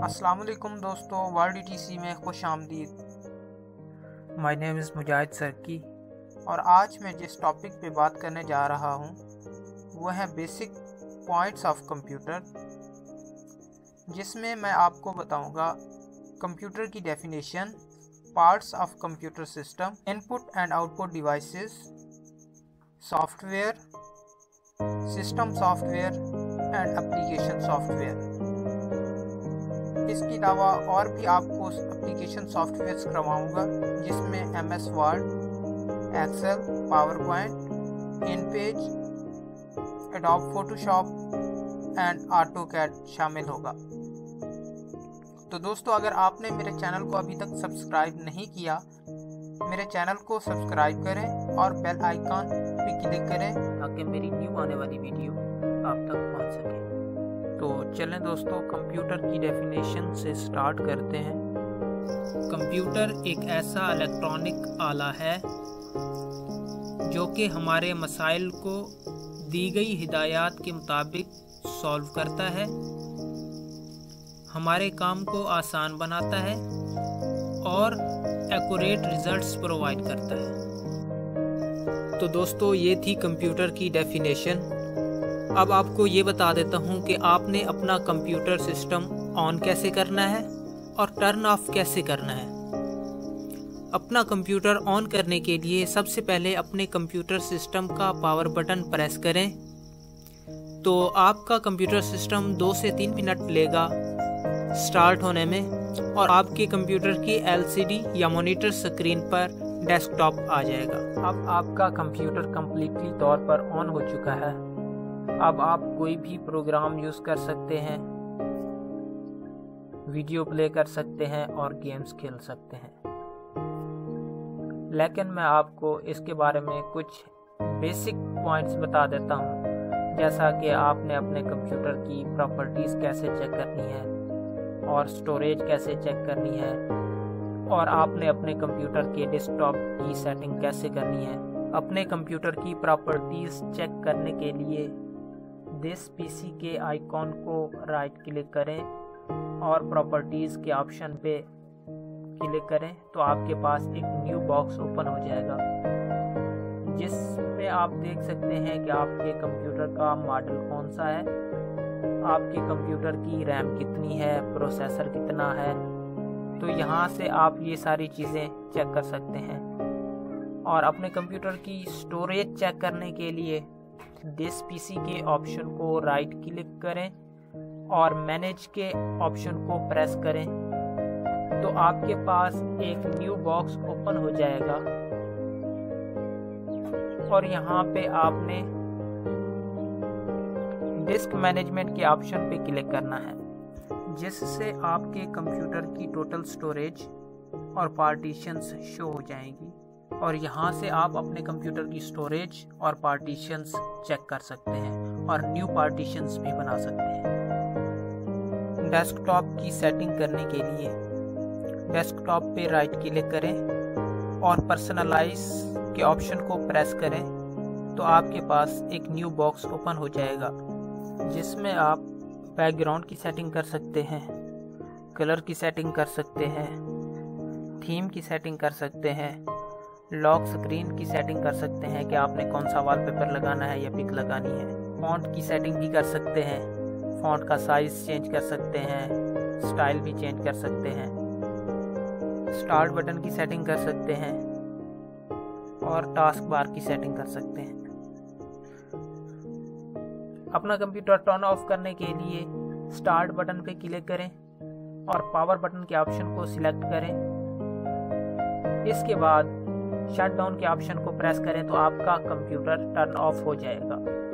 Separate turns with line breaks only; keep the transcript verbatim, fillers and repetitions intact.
अस्सलाम वालेकुम दोस्तों, वर्ल्ड ईटीसी में खुश आमदीद। माय नेम इज़ मुजाहिद सरकी और आज मैं जिस टॉपिक पे बात करने जा रहा हूँ वह है बेसिक पॉइंट्स ऑफ कंप्यूटर, जिसमें मैं आपको बताऊँगा कंप्यूटर की definition, parts of computer system, input and output devices, software, system software and application software. इसके अलावा और भी आपको एप्लीकेशन सॉफ्टवेयर्स करवाऊँगा जिसमें M S Word, Excel, PowerPoint, InPage, Adobe Photoshop and AutoCAD शामिल होगा। तो दोस्तों, अगर आपने मेरे चैनल को अभी तक सब्सक्राइब नहीं किया, मेरे चैनल को सब्सक्राइब करें और बेल आइकन पे क्लिक करें ताकि मेरी न्यू आने वाली वीडियो आप तक पहुंच सके। तो चलें दोस्तों, कंप्यूटर की डेफिनेशन से स्टार्ट करते हैं। कंप्यूटर एक ऐसा इलेक्ट्रॉनिक आला है जो कि हमारे मसाइल को दी गई हिदायत के मुताबिक सॉल्व करता है, हमारे काम को आसान बनाता है और एक्यूरेट रिजल्ट्स प्रोवाइड करता है। तो दोस्तों, ये थी कंप्यूटर की डेफिनेशन। अब आपको ये बता देता हूँ कि आपने अपना कंप्यूटर सिस्टम ऑन कैसे करना है और टर्न ऑफ कैसे करना है। अपना कंप्यूटर ऑन करने के लिए सबसे पहले अपने कंप्यूटर सिस्टम का पावर बटन प्रेस करें तो आपका कंप्यूटर सिस्टम दो से तीन मिनट लेगा स्टार्ट होने में और आपके कंप्यूटर की एलसीडी या मॉनिटर स्क्रीन पर डेस्कटॉप आ जाएगा। अब आपका कंप्यूटर कंप्लीटली तौर पर ऑन हो चुका है। अब आप कोई भी प्रोग्राम यूज़ कर सकते हैं, वीडियो प्ले कर सकते हैं और गेम्स खेल सकते हैं। लेकिन मैं आपको इसके बारे में कुछ बेसिक पॉइंट्स बता देता हूँ, जैसा कि आपने अपने कंप्यूटर की प्रॉपर्टीज़ कैसे चेक करनी है और स्टोरेज कैसे चेक करनी है, और आपने अपने कंप्यूटर के डेस्कटॉप की सेटिंग कैसे करनी है। अपने कंप्यूटर की प्रॉपर्टीज़ चेक करने के लिए दिस पीसी के आइकॉन को राइट क्लिक करें और प्रॉपर्टीज़ के ऑप्शन पे क्लिक करें तो आपके पास एक न्यू बॉक्स ओपन हो जाएगा, जिसमें आप देख सकते हैं कि आपके कंप्यूटर का मॉडल कौन सा है, आपके कंप्यूटर की रैम कितनी है, प्रोसेसर कितना है। तो यहाँ से आप ये सारी चीज़ें चेक कर सकते हैं। और अपने कंप्यूटर की स्टोरेज चेक करने के लिए दिस पीसी के ऑप्शन को राइट क्लिक करें और मैनेज के ऑप्शन को प्रेस करें तो आपके पास एक न्यू बॉक्स ओपन हो जाएगा और यहाँ पे आपने डिस्क मैनेजमेंट के ऑप्शन पे क्लिक करना है, जिससे आपके कंप्यूटर की टोटल स्टोरेज और पार्टीशंस शो हो जाएंगी और यहाँ से आप अपने कंप्यूटर की स्टोरेज और पार्टीशंस चेक कर सकते हैं और न्यू पार्टीशंस भी बना सकते हैं। डेस्कटॉप की सेटिंग करने के लिए डेस्कटॉप पे राइट क्लिक करें और पर्सनलाइज के ऑप्शन को प्रेस करें तो आपके पास एक न्यू बॉक्स ओपन हो जाएगा, जिसमें आप बैकग्राउंड की सेटिंग कर सकते हैं, कलर की सेटिंग कर सकते हैं, थीम की सेटिंग कर सकते हैं, लॉक स्क्रीन की सेटिंग कर सकते हैं कि आपने कौन सा वॉलपेपर लगाना है या पिक लगानी है। फॉन्ट की सेटिंग भी कर सकते हैं, फॉन्ट का साइज चेंज कर सकते हैं, स्टाइल भी चेंज कर सकते हैं, स्टार्ट बटन की सेटिंग कर सकते हैं और टास्क बार की सेटिंग कर सकते हैं। अपना कंप्यूटर टर्न ऑफ करने के लिए स्टार्ट बटन पे क्लिक करें और पावर बटन के ऑप्शन को सिलेक्ट करें। इसके बाद शट डाउन के ऑप्शन को प्रेस करें तो आपका कंप्यूटर टर्न ऑफ हो जाएगा।